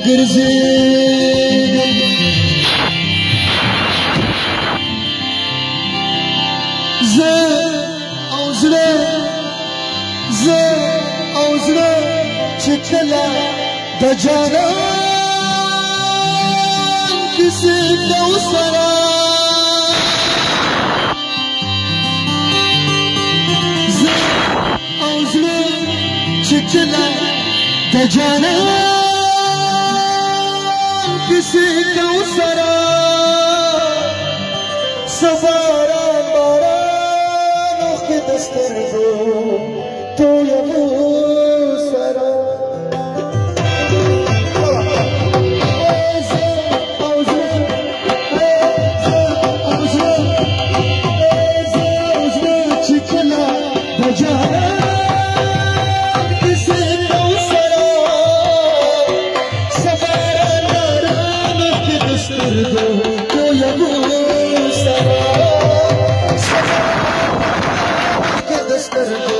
ګرځېږم زه او زړه چې کله د جانان کیسې کوو سره زه او زړه چې کله د جانان کیسې کوو سره سفاران باران اوښکې د سترګو تویوو سره چې کله د جانان کیسې کوو سره سفاران باران اوښکې د سترګو تویوو سره سفاران اوښکې د سترګو